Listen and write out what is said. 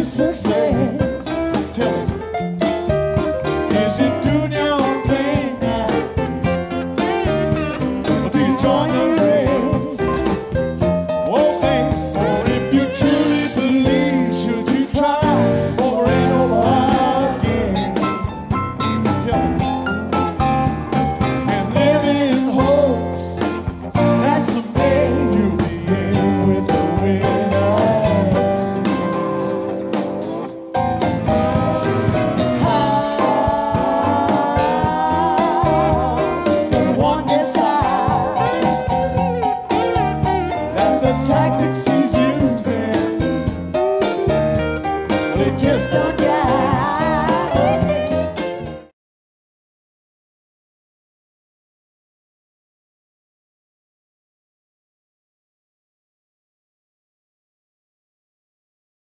success? Tell me, is it doing your own thing now? Or do you join the race? Oh, babe, or if you truly believe, should you try over and over again? Tell me, and live in hopes that someday you'll be in with the winners. Does one decide that the tactics he's using, well, it just don't get